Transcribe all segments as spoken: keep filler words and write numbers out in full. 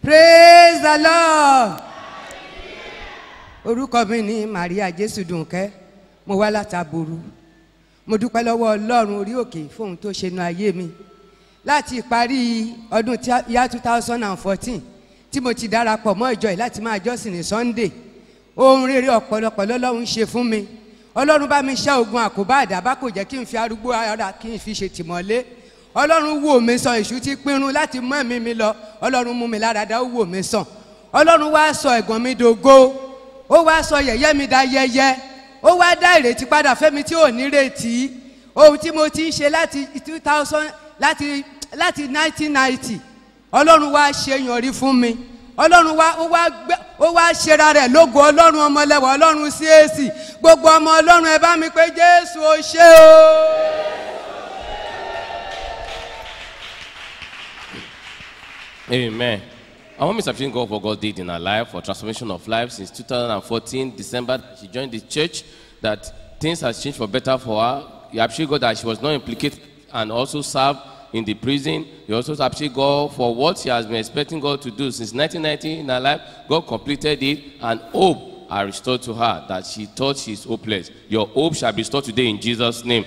Praise the Lord. Orúkọ mi ni Maria Jésù Dùnkẹ́. Mo wá látàbúrú. Mo dúpẹ́ lọ́wọ́ Ọlọ́run orí òkè fún ohun tó ṣe nínú ayé mi. Láti ìparí ọdún yá two thousand fourteen tí mo ti darapọ̀ mọ́ ìjọ yìí láti máa jọ́sìn ní Sunday. Ohun rere ọ̀pọ̀lọpọ̀ lọ́lọ́run ṣe fún mi. Ọlọ́run bá mi ṣẹ́ ogun àkóbá àdábá kò jẹ́ kí n fi arúgbó ara kí n fi ṣe tìmọ́lé. Ọlọ́run wò mí sàn, èṣù ti pinrun láti mú ẹ̀mí mi lọ. Ọlọ́run mú mi láradá, ó wò mí sàn. Ọlọ́run wá sọ ẹ̀gàn mi dògo. Ó wá sọ yẹ̀yẹ́ mi dá yẹyẹ. Ó wá dá ìrètí padà fẹ́mi tí ò ní retí. Ohun tí mo ti ń ṣe láti two thousand láti láti nineteen ninety. Ọlọ́run wá ṣe yànrí fún mi. Ọlọ́run wá ó wá gbé ó wá ṣera rẹ̀ lógo. Ọlọ́run ọmọlẹ́wà, Ọlọ́run C A C. Gbogbo ọmọ Ọlọ́run ẹ bá mi pé Jésù ó ṣe o. Amen. I want to appreciate God for God did in her life, for transformation of life since two thousand fourteen, December. She joined the church, that things has changed for better for her. You appreciate God that she was not implicated and also served in the prison. You also appreciate God for what she has been expecting God to do since nineteen ninety in her life. God completed it, and hope are restored to her that she thought she is hopeless. Your hope shall be restored today in Jesus' name.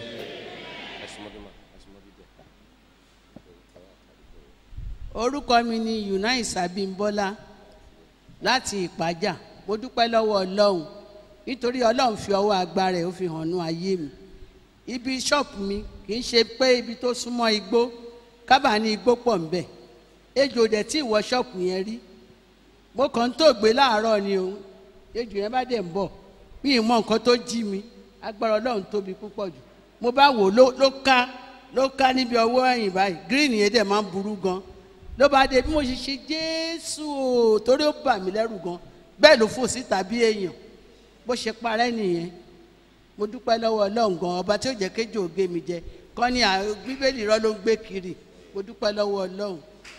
Orúkọ mi ni Eunice Abímbọ́lá láti Ìpájà. Mo dúpẹ́ lọ́wọ́ Ọlọ́run nítorí Ọlọ́run fi ọwọ́ agbára ẹ̀ ó fi hàn nú ayé mi. Ibi ṣọ́ọ̀pù mi kì í ṣe pé ibi tó súnmọ́ igbó, kábà ní igbó pọ̀ ń bẹ̀. Ejò dẹ̀ tí ìwọ ṣọ́ọ̀pù yẹn rí. Mo kàn tó gbé láàárọ̀ ni o. Ejò yẹn bá dẹ̀ ń bọ̀. Mi ì mọ nǹkan tó jí mi. Agbára Ọlọ́run tóbi púpọ̀ jù. Mo bá wò ló ká ló ká níbi ọwọ́ ẹ̀yìn báyìí. Green yẹn dẹ̀ máa ń burú gan. Ló bá dé bí mo ṣe ṣe Jésù o torí ó bà mí lẹ́rù gan. Bẹ́ẹ̀ ló fò síta bí èèyàn. Bó ṣe parẹ́ nìyẹn. Mo dúpẹ́ lọ́wọ́ Ọlọ́run gan, ọba tí ó jẹ́ kéjò ògé mi jẹ. Kọ́ ni Bíbélì irọ́ ló ń gbé kiri. Mo dúpẹ́ lọ́wọ́ Ọlọ́run.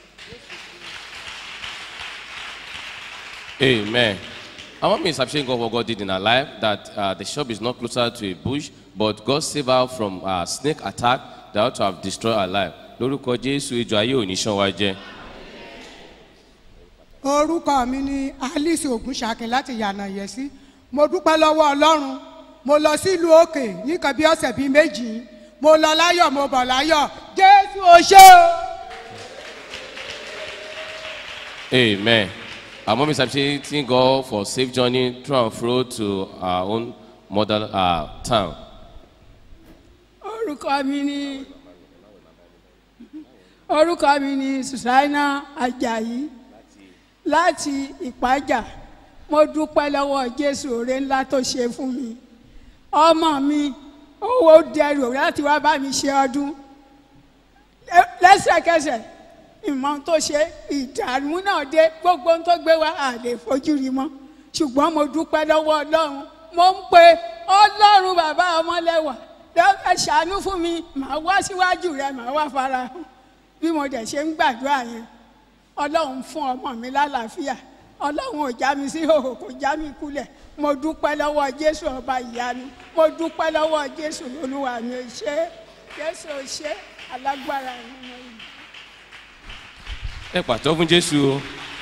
Amen. I want me to appreciate God for God did in her life, that uh, the shop is not closer to a bush, but God saved her from a uh, snake attack that ought to have destroyed her life. Lórúkọ Jésù, ejò ayé ò ní ṣán wa jẹ. Orúkọ mi ni Alice Ògúnṣakin láti Yànàyẹsí. Mo dúpẹ́ lọ́wọ́ Ọlọ́run. Mo lọ sílùú òkè nìkan bí ọ̀sẹ̀ bíi méjì. Mo lọ láyọ̀, mo bọ̀ láyọ̀. Jésù ó ṣe o. Amen. Our mom is appreciating God for safe journey through and fro to our own mother uh, town. Orúkọ mi ni Orúkọ mi ni Susaina Ajayi láti Ìpájà. Mo dúpẹ́ lọ́wọ́ Jésù oore ńlá tó ṣe fún mi. Ọmọ mi owó dẹrù láti wá bá mi ṣe ọdún. Lẹ́sẹ̀kẹsẹ̀ ìmọ̀ tó ṣe ìdààmú náà dé, gbogbo ohun tó gbé wá à lè fojú rí mọ́. Ṣùgbọ́n mo dúpẹ́ lọ́wọ́ Ọlọ́run. Mo ń pe Ọlọ́run bàbá ọmọlẹ́wà. Lọ́wọ́ ṣàánú fún mi, màá wá síwájú rẹ̀, màá wá fara hàn. Bí mo dẹ̀ ṣe ń gbàdúrà yẹn, Ọlọ́run fún ọmọ mi lálàáfíà. Ọlọ́run ò já mi sí ìhòhò, kò já mi kulẹ̀. Mo dúpẹ́ lọ́wọ́ Jésù ọba ìyanu. Mo dúpẹ́ lọ́wọ́ Jésù Olúwa mi ò ṣe. Jésù ò ṣe alágbára nínú ìlú. Ẹ pàtó fún Jésù.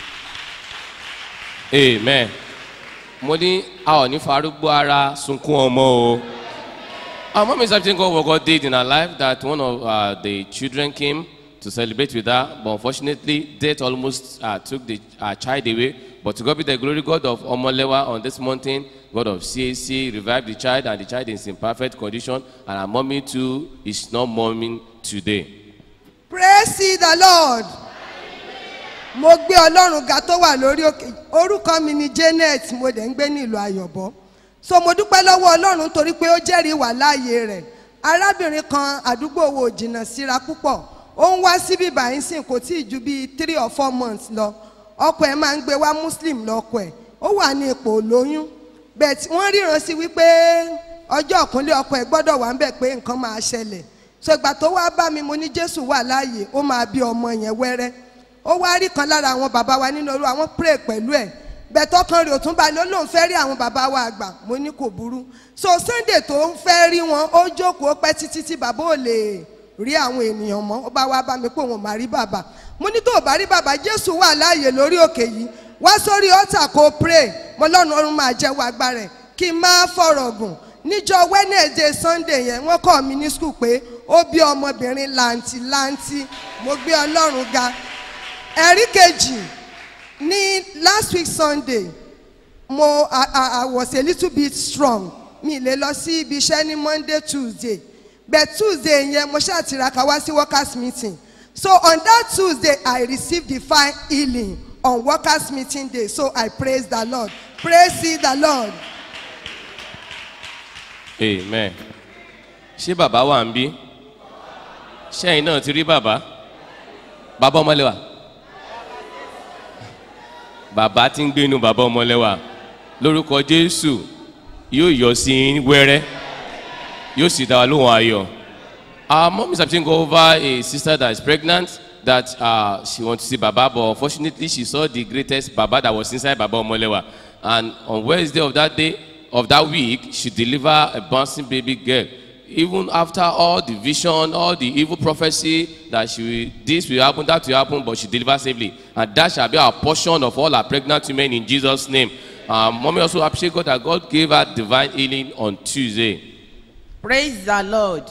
Amen. Mo ní a ò ní farúgbó ara sunkún ọmọ o. Our mom is appreciating God what God did in her life, that one of uh, the children came to celebrate with her, but unfortunately, death almost uh, took the uh, child away. But to God be the glory, God of Omolewa on this mountain, God of C A C, revived the child, and the child is in perfect condition, and our mommy too is not mourning today. Praise the Lord. Mo gbé Ọlọ́run ga tó wà lórí òkè. Orúkọ mi ni Janet, mo dẹ̀ ń gbé ní ìlú Ayọ̀bọ. So mo dúpẹ́ lọ́wọ́ Ọlọ́run torí pé ó jẹ́rìí wà láàyè rẹ̀. Arábìnrin kan àdúgbò wo jìnnà síra púpọ̀. Ó ń wá síbí báyìí sìn kò tí ì ju bíi three or four months lọ. Ọkọ ẹ̀ máa ń gbé wá Muslim lọ́kọ ẹ̀. Ó wà ní ipò olóyún. Bẹ́ẹ̀ wọ́n ríran sí wípé ọjọ́ ìkúnlẹ̀ ọkọ ẹ̀ gbọ́dọ̀ wà ń bẹ̀ pé nǹkan máa ṣẹlẹ̀. So ìgbà tó wá bá mi mo ní Jésù wà láàyè, ó máa bí ọmọ yẹn wẹ́rẹ́. Ó wá rí kan lára àwọn bàbá wa nínú Olúwa, àwọn pray pẹ̀lú ẹ̀. Bẹ̀tọ́ kan rè ó tún balẹ̀ ó lóun fẹ́ rí àwọn bàbá wa àgbà, mo ní kò burú. So Sunday tó ń fẹ́ rí wọn, ó jókòó pẹ́ títí tí bàbá ò lè rí àwọn ènìyàn mọ́ ó bá wá bá mi pé òun ò máa rí bàbá mo ní tó o bá rí bàbá Jésù wà láàyè lórí òkè yìí wá sórí ọ̀tà kó pray mo lọ́run ọ̀run máa jẹ́wọ́ agbára ẹ̀ kí n máa fọ̀rọ̀ gùn níjọ́ Wednesday Sunday yẹn wọ́n kọ́ mi ní school pé ó bí ọmọbìnrin làǹtìlanti mo gbé Ọlọ́run ga ẹ̀rí kejì ní last week Sunday mo I, I, I was a little bit strong mi lè lọ sí ibi iṣẹ́ ní Monday Tuesday but Tuesday yẹn mo ṣáà tiraka wá sí workers meeting so on that Tuesday I received divine healing on workers meeting day so I praise the Lord praise the Lord. Amen. Ṣé bàbá wà ń bí? Ṣé ẹ̀yin náà ti rí bàbá? Bàbá Ọmọlẹ́wà. Bàbá tí ń gbé inú bàbá Ọmọlẹ́wà. Lórúkọ Jésù yóò yọ sí yín wẹ́rẹ́. Yóò sì dá wa lóhùn ayọ̀. Our mom is having over a sister that is pregnant that uh, she wants to see Baba, but unfortunately she saw the greatest Baba that was inside Baba Ọmọlẹ́wà. And on Wednesday of that day, of that week, she delivered a bouncing baby girl. Even after all the vision, all the evil prophecy that she will, this will happen, that will happen, but she delivered safely. And that shall be our portion of all our pregnant women in Jesus' name. Um, Mommy also appreciate God that God gave her divine healing on Tuesday. Praise the Lord.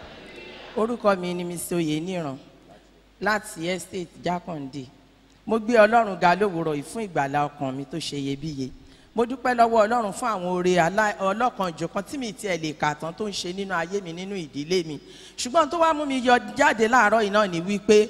Orúkọ mi ni Mister Oyeniran láti estate Jákàndé. Mo gbé Ọlọ́run ga lówùúrọ̀ yìí fún ìgbàlà ọkàn mi tó ṣe iyebíye. Mo dúpẹ́ lọ́wọ́ Ọlọ́run fún àwọn oore ọlọ́kanjọ̀kan tí mi tiẹ̀ lè kà tán tó ń ṣe nínú ayé mi nínú ìdílé mi. Ṣùgbọ́n tó wá mú mi yọ jáde láàárọ̀ yìí náà ni wípé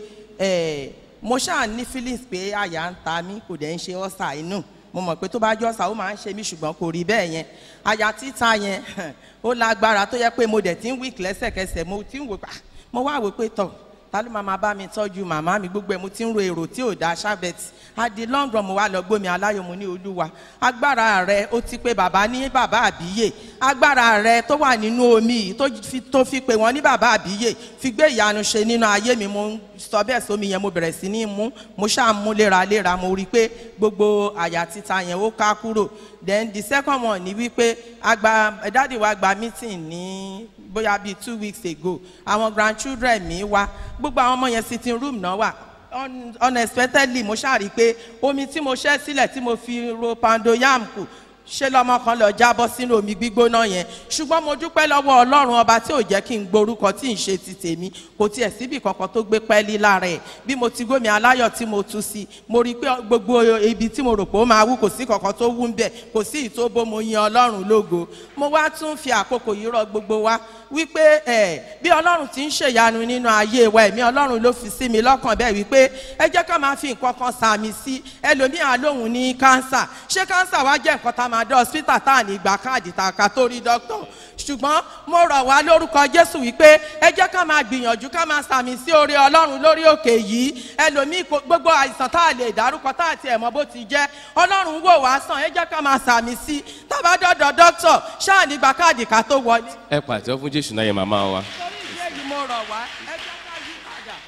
mo ṣáà ní feelings pé àyà ń ta mí kò dẹ̀ ń ṣe ọ́sà inú. Mo mọ̀ pé tó bá jọ́ ọ̀sà ó máa ń ṣe mí ṣùgbọ́n kò rí bẹ́ẹ̀ yẹn. Àyà títa yẹn ó lágbára tó yẹ pé mo dẹ̀ ti ń weak lẹ́sẹ̀kẹsẹ̀ mo ti ń wò pé mo wá wò pé tọ̀ ta ló máa bá mi tọ́jú màmá mi gbogbo ẹ̀ mo ti ń ro èrò tí ò dá ṣábẹ́tì adi long run mo wá lọ gbómi aláyọ̀ mo ní Olúwa agbára rẹ ó ti pé bàbá ní bàbá àbíyè agbára rẹ tó wà nínú omi yìí tó fi tó fi pé wọ́n ní bàbá àbíyè fi gbé ìyanu ṣe nínú ayé mi mo sọ bẹ́ẹ̀ sómi yẹn mo bẹ̀rẹ̀ sí ní mú mo ṣáà mú léraléra mo rí i pé gbogbo àyà títa yẹn ó ká kúrò then the second one ni wípé agba dáàdi wa gba meeting ní bóyá bíi two weeks ago àwọn grandchildren mi wá gbogbo àwọn ọmọ yẹn sitting room náà wà unexpectedly mo ṣáà rí i pé omi tí mo ṣẹ́ sílẹ̀ tí mo fi ro pando yam kù ṣé lọ́mọ kan lọ jábọ́ sínú omi gbígbóná yẹn ṣùgbọ́n mo dúpẹ́ lọ́wọ́ Ọlọ́run ọba tí ò jẹ́ kí n gborúkọ tí ń ṣe ti tèmi kò tiẹ̀ síbì kankan tó gbé pẹ́ẹ́lí lára ẹ̀ bí mo ti gómi aláyọ̀ tí mo tú sí mo rí i pé gbogbo ibi tí mo rò pé ó máa wú kò sí kankan tó wú ń bẹ̀ kò sí ìtóbó mo yin Ọlọ́run lógo mo wá tún fi àkókò yìí rọ̀ gbogbo wa wípé ẹ bí Ọlọ́run ti ń ṣèyanu nínú ayé wa ẹ̀mí Ọlọ́run ló fi sí mi lọ́kàn bẹ́ẹ̀ wípé ẹ jẹ́ ká máa fi nǹkan kan sàmì sí ẹlòmíà lóhùn ní kánsà ṣé kánsà wá jẹ́ nǹkan tá a máa dán hospital tá à ní gba káàdì tá a ká tó rí dókítà ṣùgbọ́n mo rọ̀ wá lórúkọ Jésù wípé ẹ jẹ́ ká máa gbìyànjú ká máa sàmì sí oore Ọlọ́run lórí òkè yìí ẹlòmíì gbogbo àìsàn tá a lè dárúkọ tá a tiẹ̀ mọ̀ bó ti jẹ́ Ọlọ́run wò wá sàn ẹ jẹ́ ká máa sàmì sí tá a bá dọ́dọ̀ dókítà ṣáà ní gba káàdì ká tó wọlé. Ẹ pàtẹ́ fún Jésù náà yẹ màmá wa. torí ìdí èyí mo rọ̀ wá ẹ jẹ́ ká yí padà.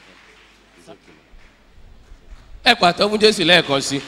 Ẹ pàtẹ́ fún Jésù lẹ́ẹ̀kan sí.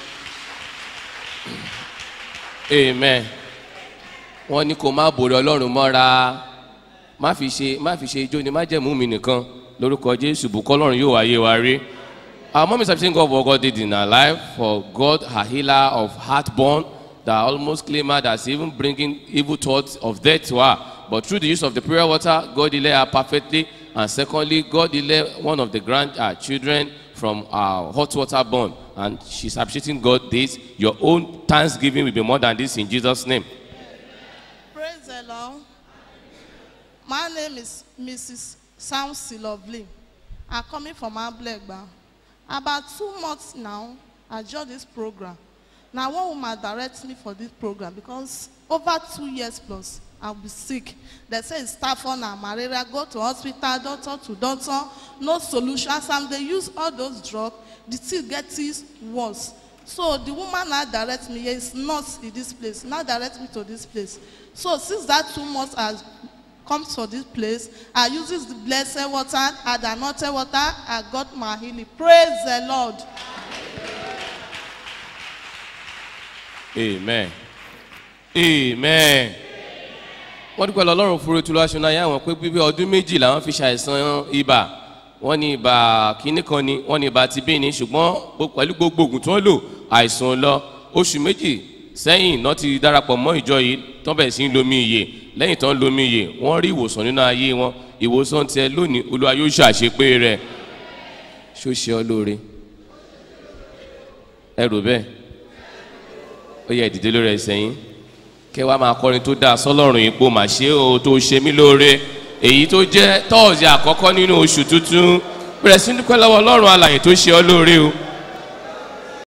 Amen. Wọ́n ní kó má bòrè Ọlọ́run mọ́ra má fi ṣe má fi ṣe ijó ni má jẹ̀mú mi nìkan lórúkọ Jésù bùkọ́ Ọlọ́run yóò wáyé wa rí. Our mom is appreciating God for what God did in her life, for God, her healer of heartburn, that almost claimed her that's even bringing evil thoughts of death to her. But through the use of the prayer water, God healed her perfectly. And secondly, God healed one of the grandchildren uh, from uh, hot water burn. And she's appreciating God this. Your own thanksgiving will be more than this in Jesus' name. Praise the Lord. My name is Missus Samsi Lovely. I'm coming from Ablegba. About two months now, I joined this program. Now, one woman directs me for this program because over two years plus, I'll be sick. They say it's typhoid and malaria. Go to hospital, doctor to doctor, no solutions. And they use all those drugs. The thing gets worse. So the woman now directs me. It's not in this place. Now directs me to this place. So since that two months has come to this place, I use the blessed water and the anointed water. I got my healing. Praise the Lord. Amen. Amen. wọ́n dúpẹ́ lọ ọlọ́run fúru tó lọ́ṣọ́ náà yá wọn pé bíbí ọdún méjì làwọn fi ṣàìsàn ibà wọ́n ní ibà kínní kan ni wọ́n ní ibà ti bí ni ṣùgbọ́n pẹ̀lú gbogbo oògùn tí wọ́n lò àìsàn lọ oṣù méjì sẹ́yìn náà ti darapọ̀ mọ́ ìjọ yìí tán bẹ̀rẹ̀ sí ń lomi iyè lẹ́yìn tán lomi iyè wọ́n rí ìwòsàn nínú ayé wọn ìwòsàn tiẹ̀ lónìí olúwa yóò ṣàṣepé rẹ̀ ṣó ṣe ọ lóore ẹ rò bẹ́ẹ̀ ó yẹ ìdílé lórí ẹsẹ̀ yín kẹ wá máa kọrin tó dáa sọ́lọ́run ipò mà ṣe o tó ṣe mí lóore èyí tó jẹ́ tọ́ọ̀sì àkọ́kọ́ nínú oṣù tuntun bẹ̀rẹ̀ sí dúpẹ́ lọ́wọ́ ọlọ́run alààyè tó ṣe ọ lóore o